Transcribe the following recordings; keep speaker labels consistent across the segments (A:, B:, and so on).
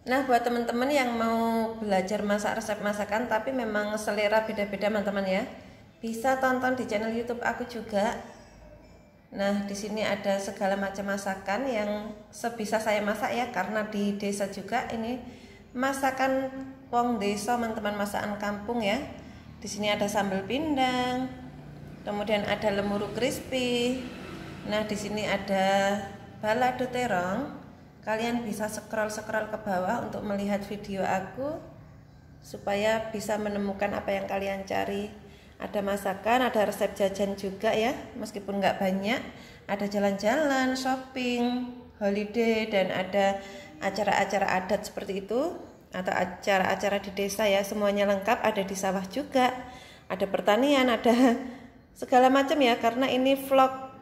A: Nah, buat teman-teman yang mau belajar masak resep masakan tapi memang selera beda-beda teman-teman ya, bisa tonton di channel YouTube aku juga. Nah, di sini ada segala macam masakan yang sebisa saya masak ya, karena di desa juga ini masakan wong desa teman-teman, masakan kampung ya. Di sini ada sambal pindang, kemudian ada lemuru crispy. Nah, di sini ada balado terong. Kalian bisa scroll ke bawah untuk melihat video aku supaya bisa menemukan apa yang kalian cari. Ada masakan, ada resep jajan juga ya, meskipun nggak banyak. Ada jalan-jalan, shopping, holiday, dan ada acara-acara adat seperti itu, atau acara-acara di desa ya, semuanya lengkap. Ada di sawah juga, ada pertanian, ada segala macam ya, karena ini vlog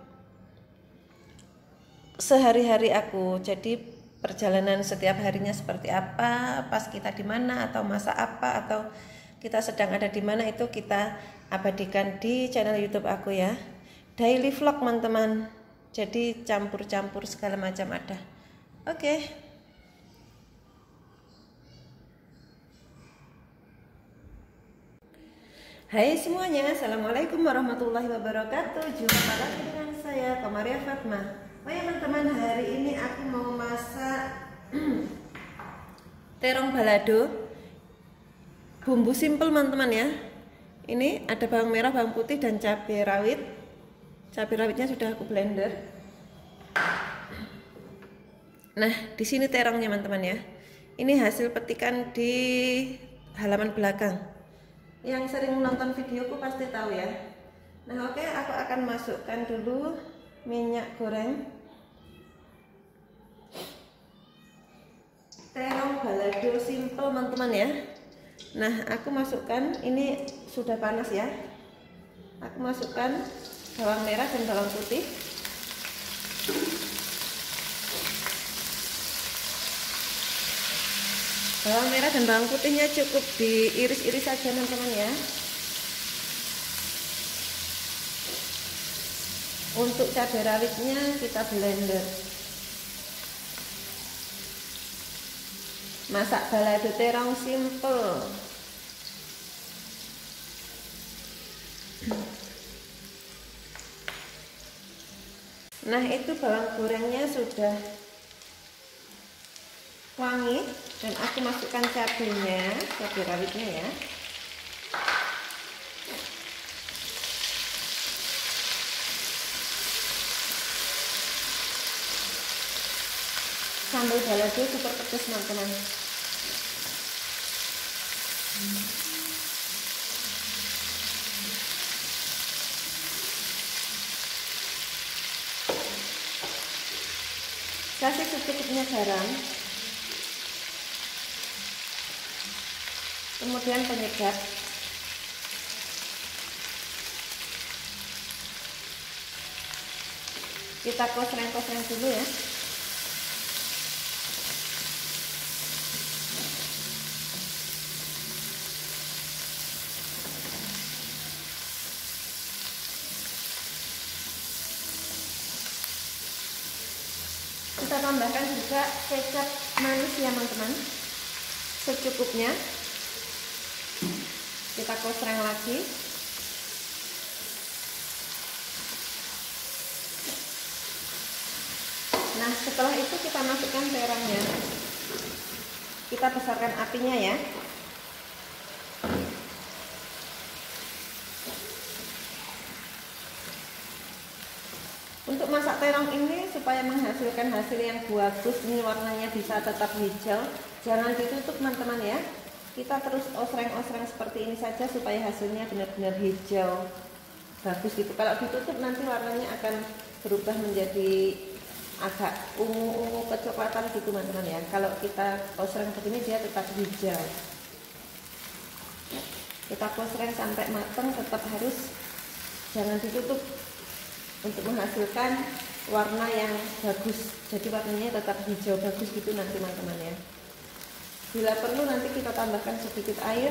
A: sehari-hari aku. Jadi perjalanan setiap harinya seperti apa, pas kita di mana atau masa apa, atau kita sedang ada di mana, itu kita abadikan di channel YouTube aku ya. Daily vlog teman-teman. Jadi campur-campur segala macam ada. Oke. Hai semuanya, assalamualaikum warahmatullahi wabarakatuh. Jumpa lagi dengan saya, Komaria Fatma. Oh ya teman-teman, hari ini aku mau masak terong balado. Bumbu simple teman-teman ya. Ini ada bawang merah, bawang putih, dan cabai rawit. Cabai rawitnya sudah aku blender. Nah, di sini terongnya teman-teman ya. Ini hasil petikan di halaman belakang. Yang sering nonton videoku pasti tahu ya. Nah, oke, aku akan masukkan dulu minyak goreng. Terong balado simple teman-teman ya. Nah, aku masukkan, ini sudah panas ya. Aku masukkan bawang merah dan bawang putih. Bawang merah dan bawang putihnya cukup diiris-iris saja teman-teman ya. Untuk cabai rawitnya kita blender. Masak balado terong simple. Nah, itu bawang gorengnya sudah wangi dan aku masukkan cabenya, cabai rawitnya ya. Sambal balado super pedas teman-teman. Kasih secukupnya garam, kemudian penyedap, kita kosreng-kosreng dulu ya. Kita tambahkan juga kecap manis ya teman-teman, secukupnya. Kita kosreng lagi. Nah, setelah itu kita masukkan terongnya. Kita besarkan apinya ya. Untuk masak terong ini supaya menghasilkan hasil yang bagus, ini warnanya bisa tetap hijau, jangan ditutup teman-teman ya. Kita terus osreng-osreng seperti ini saja supaya hasilnya benar-benar hijau bagus gitu. Kalau ditutup nanti warnanya akan berubah menjadi agak ungu-ungu kecoklatan gitu teman-teman ya. Kalau kita osreng begini dia tetap hijau. Kita osreng sampai matang, tetap harus jangan ditutup untuk menghasilkan warna yang bagus. Jadi warnanya tetap hijau bagus gitu nanti teman-teman ya. Bila perlu nanti kita tambahkan sedikit air.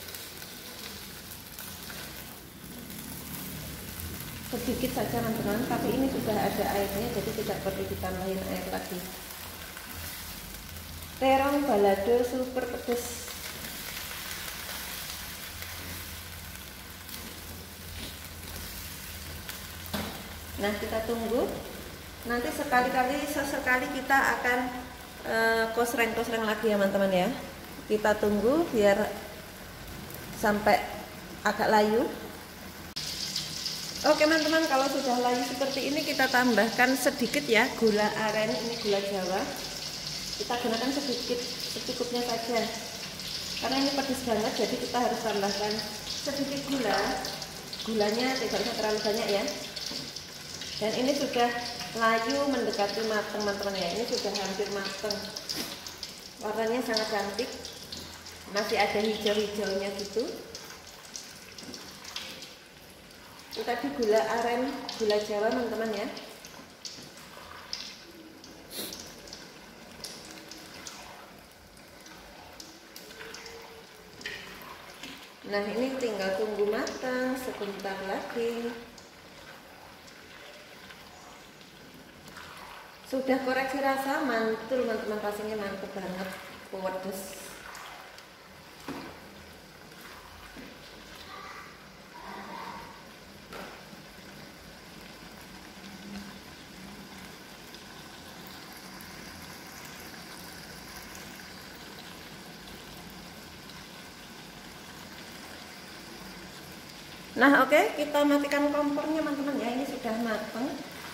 A: Sedikit saja teman-teman, tapi ini sudah ada airnya jadi tidak perlu ditambahin air lagi. terong balado super pedes. Nah, kita tunggu. Nanti sesekali kita akan kosreng-kosreng lagi ya teman-teman ya. Kita tunggu biar sampai agak layu. Oke teman-teman, kalau sudah layu seperti ini kita tambahkan sedikit ya gula aren, ini gula Jawa. Kita gunakan sedikit, secukupnya saja. Karena ini pedas banget, jadi kita harus tambahkan sedikit gula. Gulanya tidak usah terlalu banyak ya. Dan ini sudah layu mendekati matang teman-teman ya. Ini sudah hampir matang. Warnanya sangat cantik. Masih ada hijau-hijaunya gitu. Itu tadi gula aren, gula Jawa teman-teman ya. Nah, ini tinggal tunggu matang sebentar lagi. Sudah koreksi rasa, mantul teman-teman, rasanya mantep banget, pedes. Nah, oke, kita matikan kompornya teman-teman ya, ini sudah matang.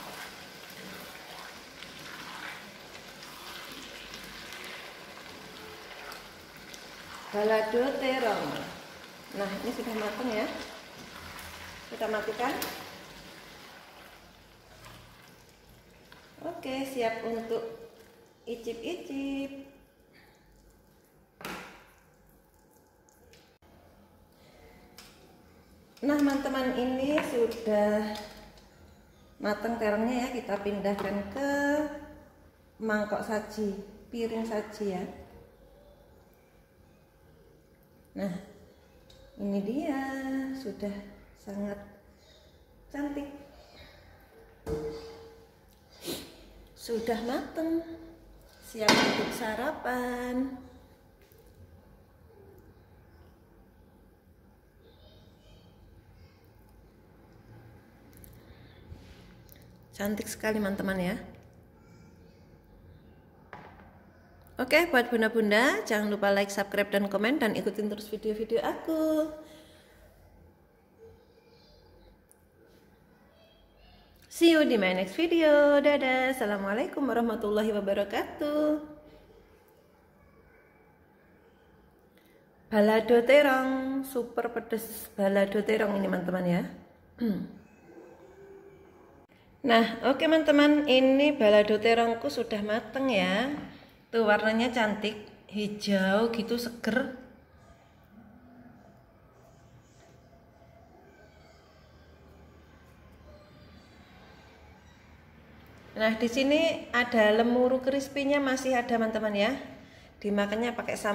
A: Balado terong. Nah, ini sudah matang ya. Kita matikan. Oke, siap untuk icip-icip. Nah, teman-teman, ini sudah matang terongnya ya. Kita pindahkan ke mangkok saji, piring saji ya. Nah, ini dia sudah sangat cantik, sudah matang, siap untuk sarapan. Cantik sekali teman-teman ya. Oke, buat bunda-bunda jangan lupa like, subscribe, dan komen, dan ikutin terus video-video aku. See you di my next video. Dadah. Assalamualaikum warahmatullahi wabarakatuh. Balado terong, super pedes balado terong ini teman-teman ya. Nah, oke teman-teman, ini balado terongku sudah mateng ya. Tuh warnanya cantik, hijau gitu, seger. Nah, di sini ada lemuru crispy-nya masih ada teman-teman ya. Dimakannya pakai sambal.